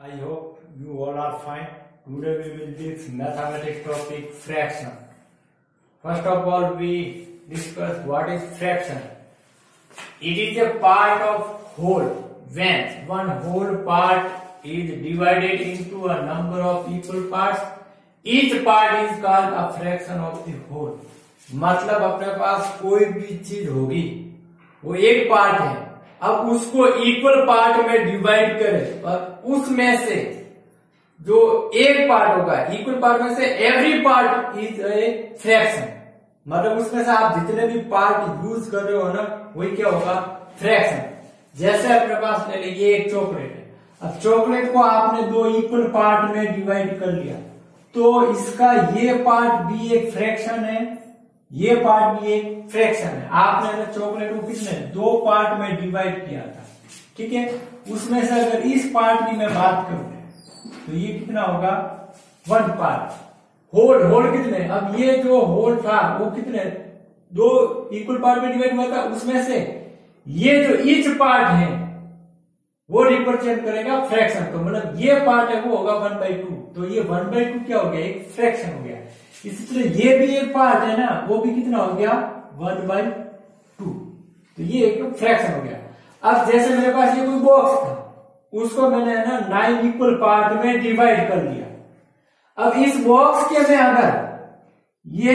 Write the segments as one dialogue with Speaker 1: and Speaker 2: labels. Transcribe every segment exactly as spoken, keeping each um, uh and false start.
Speaker 1: I hope you all are fine. Today we will discuss mathematics topic fraction. First of all, we discuss what is fraction. It is a part of whole. When one whole part is divided into a number of equal parts, each part is called a fraction of the whole. मतलब अपने पास कोई भी चीज होगी, वो एक part है, अब उसको इक्वल पार्ट में डिवाइड करें और उसमें से जो एक पार्ट होगा इक्वल पार्ट में से every part is a fraction. मतलब उसमें से आप जितने भी पार्ट यूज कर रहे हो ना, वही क्या होगा, फ्रैक्शन। जैसे अपने पास ले लीजिए ये एक चॉकलेट है, अब चॉकलेट को आपने दो इक्वल पार्ट में डिवाइड कर लिया, तो इसका ये पार्ट भी एक फ्रैक्शन है, ये पार्ट भी एक फ्रैक्शन है। आपने चॉकलेट को कितने दो पार्ट में डिवाइड किया था, ठीक है। उसमें से अगर इस पार्ट की मैं बात करूं तो ये कितना होगा, वन पार्ट। होल होल कितने, अब ये जो होल था वो कितने, दो इक्वल पार्ट में डिवाइड हुआ था, उसमें से ये जो ईच पार्ट है वो रिप्रेजेंट करेगा फ्रैक्शन। तो मतलब ये पार्ट है वो होगा वन बाई टू, तो ये वन बाई टू क्या हो गया, एक फ्रैक्शन हो गया। इसी तरह ये भी एक पार्ट है ना, वो भी कितना हो गया, वन बाई टू, तो ये एक फ्रैक्शन हो गया। अब जैसे मेरे पास ये कोई बॉक्स था, उसको मैंने ना नाइन इक्वल पार्ट में डिवाइड कर लिया। अब इस बॉक्स के में अगर ये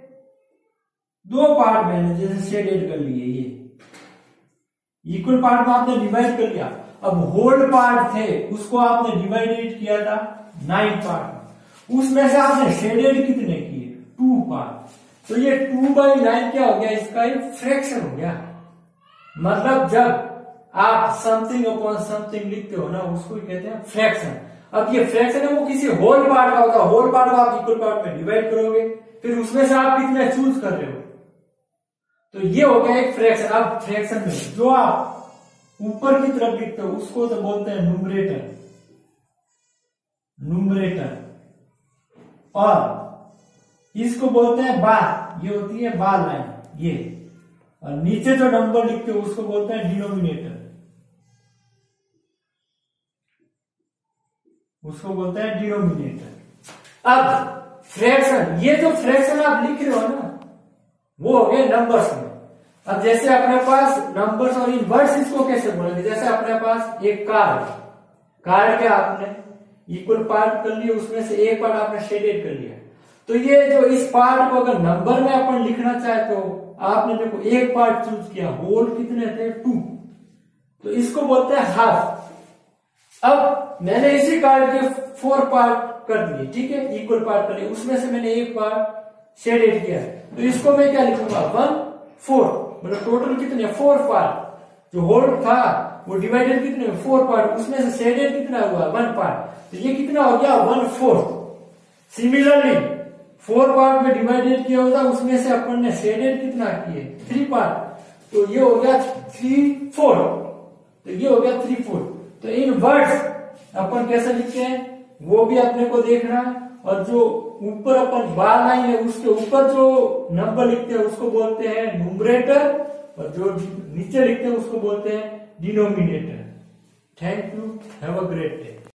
Speaker 1: दो पार्ट मैंने जैसे शेडेड कर लिए, ये इक्वल पार्ट में आपने डिवाइड कर लिया। अब होल पार्ट थे उसको आपने डिवाइडेड किया था नाइन पार्ट में, उसमें से आपने शेडेड कितने किए, टू पार्ट। तो ये टू बाई नाइन क्या हो गया, इसका एक फ्रैक्शन हो गया। मतलब जब आप समथिंग अपॉन समथिंग लिखते हो ना, उसको कहते हैं फ्रैक्शन। अब ये फ्रैक्शन है वो किसी होल पार्ट का होगा, होल पार्ट को आप इक्वल पार्ट में डिवाइड करोगे, फिर उसमें से आप कितने चूज कर रहे हो, तो ये हो गया एक फ्रैक्शन। अब फ्रैक्शन में जो आप ऊपर की तरफ लिखते हो उसको तो बोलते हैं न्यूमरेटर, न्यूमरेटर, और इसको बोलते हैं बार, ये होती है बार लाइन ये, और नीचे जो नंबर लिखते हो उसको बोलते हैं डिनोमिनेटर, उसको बोलते हैं डिनोमिनेटर। अब फ्रैक्शन, ये जो फ्रैक्शन आप लिख रहे हो ना, वो हो गए नंबर्स में। अब जैसे अपने पास नंबर्स और इन वर्ड्स इसको कैसे बोलेंगे, जैसे अपने पास एक कार है, कार के आपने इक्वल पार्ट कर लिए, उसमें से एक पार्ट आपने शेडेड कर लिया, तो ये जो इस पार्ट को अगर नंबर में अपन लिखना चाहे तो आपने देखो एक पार्ट चूज किया, होल कितने थे, टू, तो इसको बोलते हैं हाफ। अब मैंने इसी कार्ड के फोर पार्ट कर दिए, ठीक है, इक्वल पार्ट कर लिए, उसमें से मैंने एक पार्ट शेडेड किया, तो इसको मैं क्या लिखूंगा, वन फोर। मतलब टोटल कितने, फोर पार्ट। जो होल था वो डिवाइडेड कितने, फोर पार्ट, उसमें से शेडेड कितना हुआ, वन पार्ट, तो ये कितना हो गया, one fourth. Similarly four part में डिवाइडेड किया होता, उसमें से अपन ने शेडेड कितना किए, थ्री पार्ट, तो ये हो गया थ्री फोर, तो ये हो गया थ्री फोर। तो इन वर्ड्स अपन कैसे लिखते हैं वो भी अपने को देखना है, और जो ऊपर अपन बार लाइन है उसके ऊपर जो नंबर लिखते हैं उसको बोलते हैं न्यूमरेटर, और जो नीचे लिखते हैं उसको बोलते हैं denominator. Thank you, have a great day.